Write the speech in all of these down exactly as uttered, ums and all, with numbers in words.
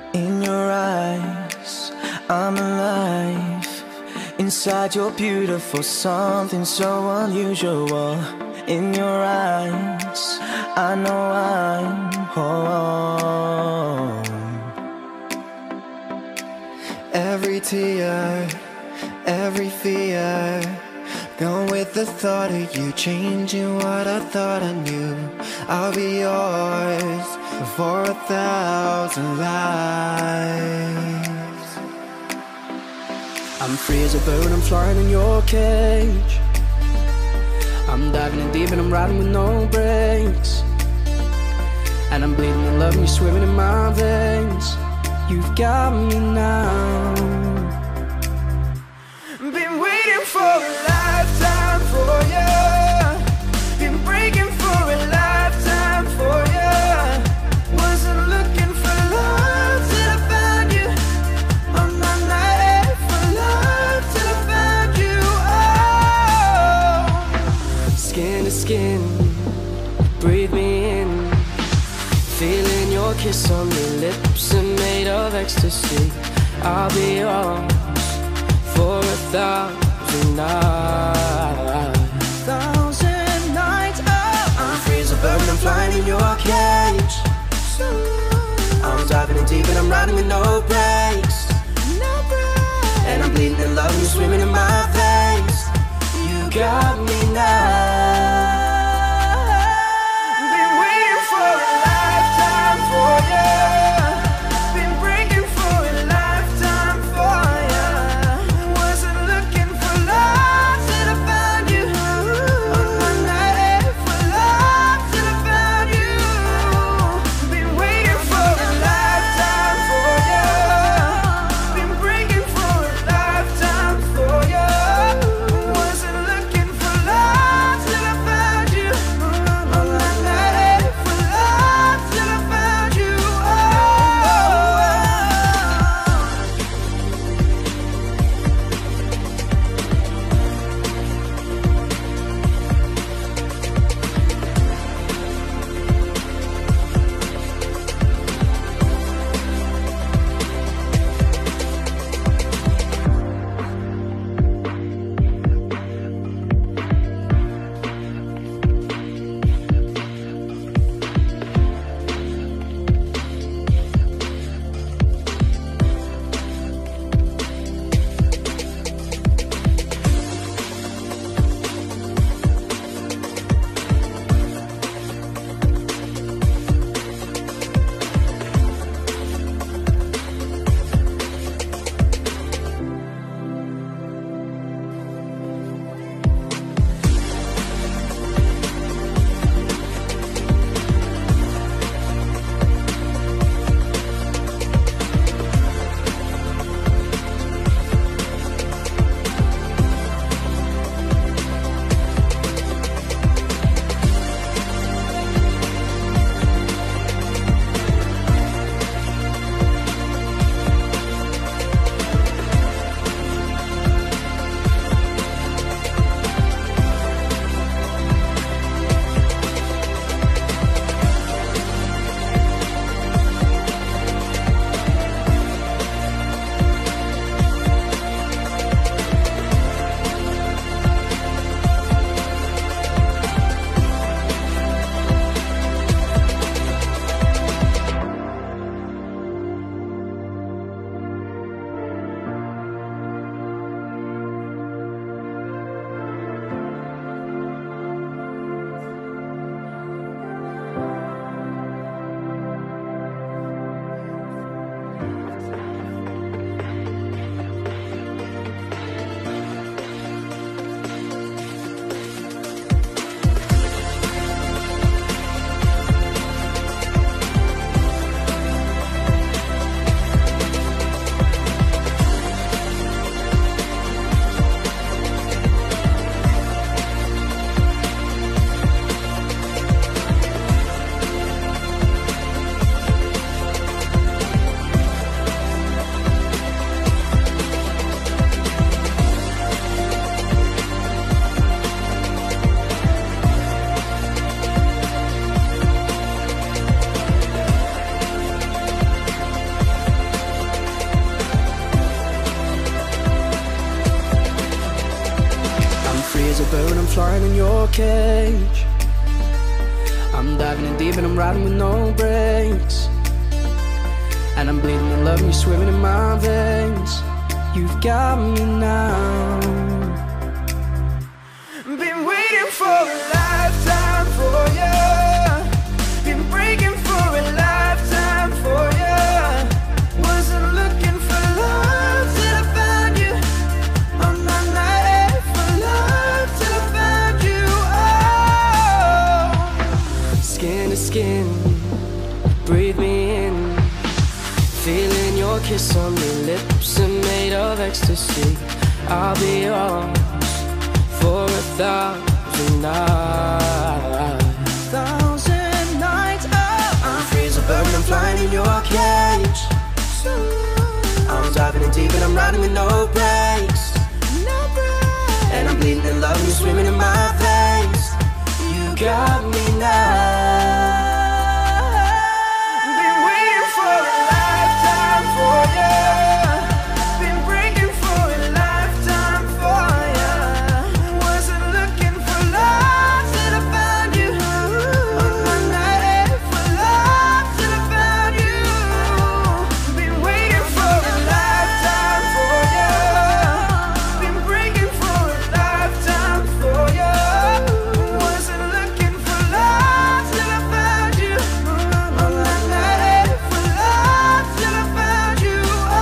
In your eyes, I'm alive. Inside you're beautiful, something so unusual. In your eyes, I know I'm home. Every tear, every fear, gone with the thought of you, changing what I thought I knew. I'll be yours for a thousand lives. I'm free as a bird, I'm flying in your cage. I'm diving in deep and I'm riding with no brakes. And I'm bleeding in love and you're swimming in my veins. You've got me now. Been waiting for a lifetime for you. Been breaking for a lifetime for you. Wasn't looking for love till I found you. On my night for love till I found you. Oh, skin to skin, breathe me in. Feeling your kiss on my lips and made of ecstasy. I'll be yours for a thousand nights. Thousand nights, oh. I'm free as a bird and I'm flying in your cage. I'm diving in deep and I'm riding with no brakes. And I'm bleeding in love and you're swimming in my veins. You got me now. For you, been breaking for a lifetime for you. Wasn't looking for love till I found you. On my night for love till I found you. Been waiting for a lifetime for you. Been breaking for a lifetime for you. Wasn't looking for love flying in your cage. I'm diving in deep and I'm riding with no brakes. And I'm bleeding in love and you're swimming in my veins. You've got me now. Been waiting for a lifetime for you. Been breaking for a lifetime for you. Wasn't looking for love till I found you. On my night for love till I found you. Oh, skin to skin, breathe me in. Feeling your kiss on your lips are made of ecstasy. I'll be yours for a thousand nights. Thousand nights, oh. I'm free as a bird and I'm flying in your cage. I'm diving in deep and I'm riding with no brakes. And I'm bleeding in love and you're swimming in my veins. You got me now. For you, been breaking for a lifetime for you. Wasn't looking for love till I found you. On my night for love till I found you. Been waiting for a lifetime for you. Been breaking for a lifetime for you. Wasn't looking for love till I found you. On my night for love till I found you.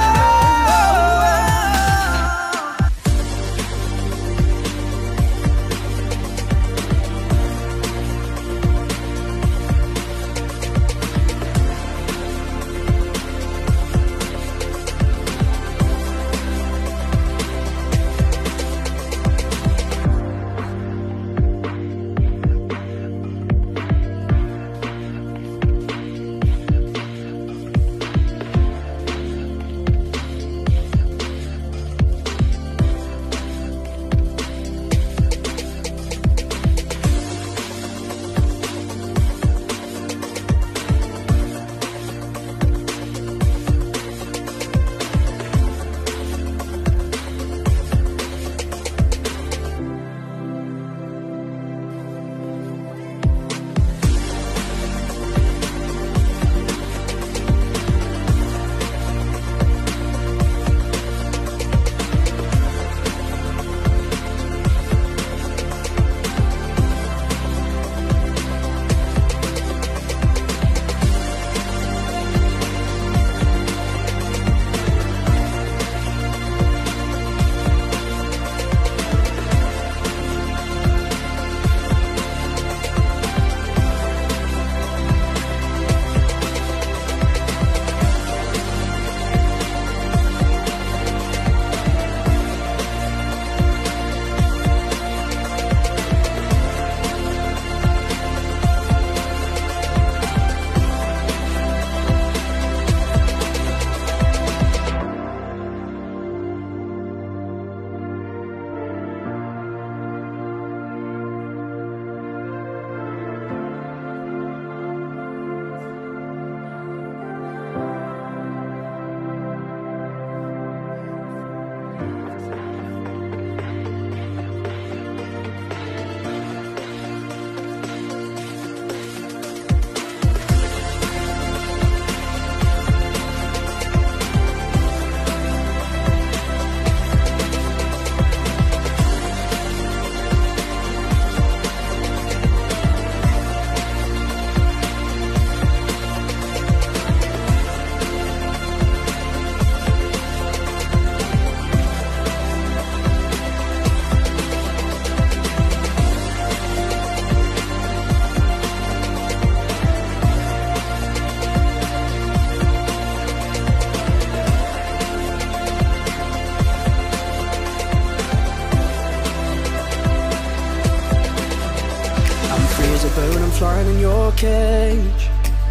flying in your cage.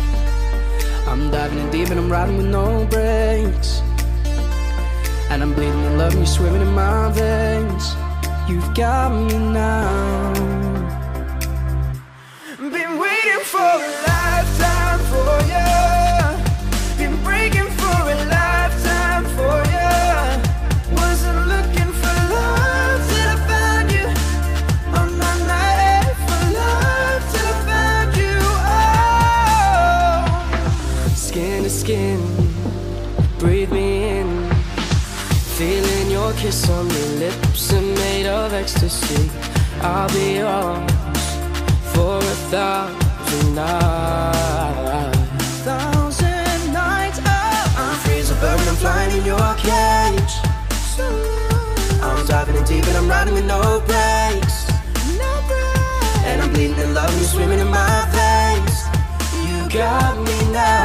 I'm diving in deep and I'm riding with no brakes. And I'm bleeding in love and you're swimming in my veins. You've got me now. Been waiting for a lifetime for you. Been breaking for a lifetime for you. Wasn't looking for love till I found you. On my skin, breathe me in. Feeling your kiss on your lips are made of ecstasy. I'll be yours for a thousand nights. Thousand nights, oh. I'm free as a bird and I'm flying in your cage. I'm diving in deep and I'm riding with no brakes. No break. And I'm bleeding in love and you're swimming in my veins. You got me now.